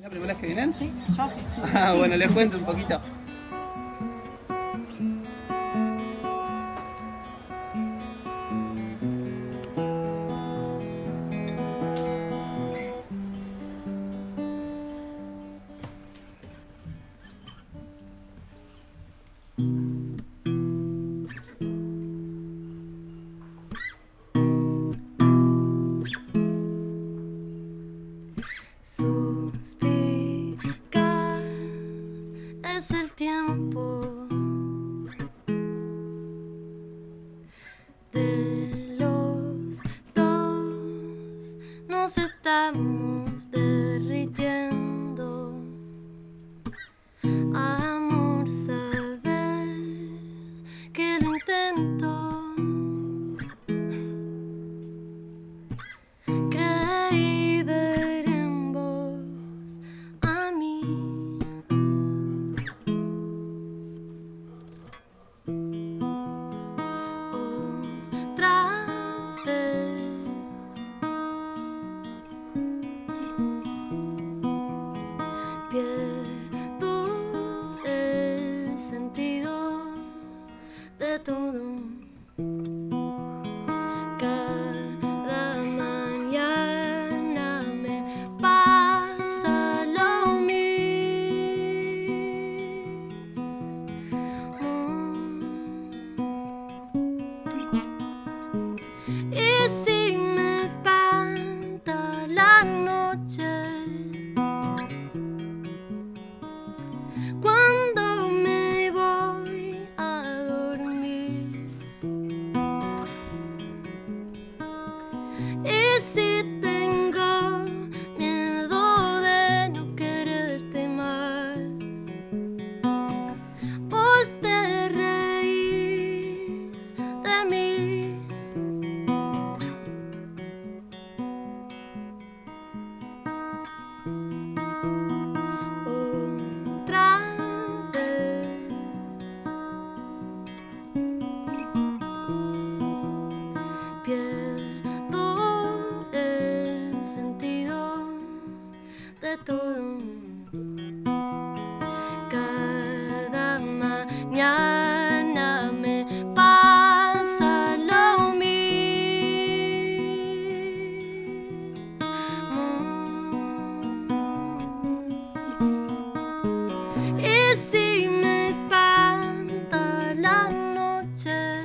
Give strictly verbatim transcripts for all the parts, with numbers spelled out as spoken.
¿La primera vez que vienen? Sí, yo sí. Ah, bueno, les cuento un poquito. Es el tiempo de los dos, nos estamos derritiendo. Amor, sabes que lo intento. Creí ver en vos a mí. Pierdo el sentido de todo. Cada mañana me pasa lo mismo. Y si me espanta la noche, cuando me voy a dormir, y si tengo miedo de no quererte más, vos te reís de mí. Otra vez pierdo el sentido de todo. Cada mañana me pasa lo mismo. Y si me espanta la noche,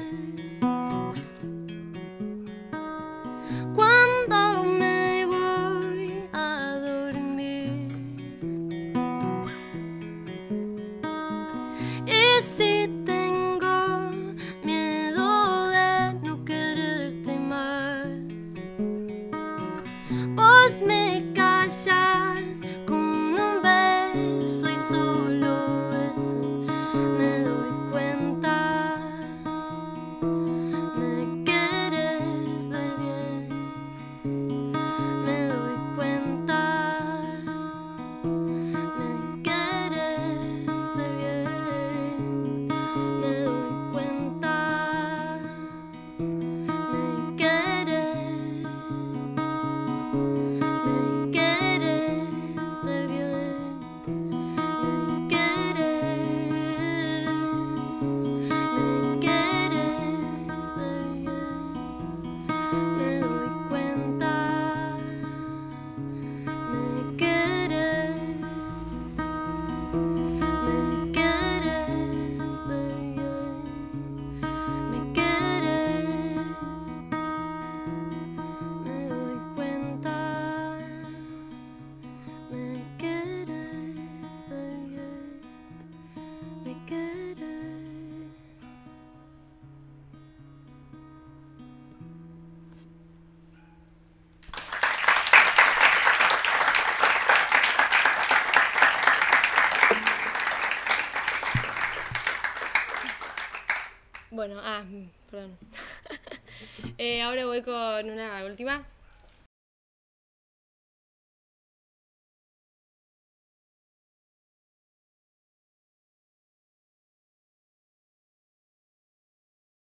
cuando me voy a dormir, y si tengo miedo de no quererte más, vos me callas con un beso y solo eso me doy cuenta. Me quieres ver bien, me doy cuenta. Me quieres ver bien, me doy cuenta. Me quieres, me quieres ver bien, me quieres, me quieres ver bien, me doy cuenta. Me quieres, me quieres ver bien, me quieres, me doy cuenta. Me quieres ver bien, me quieres. Bueno, ah, perdón. eh, ahora voy con una última.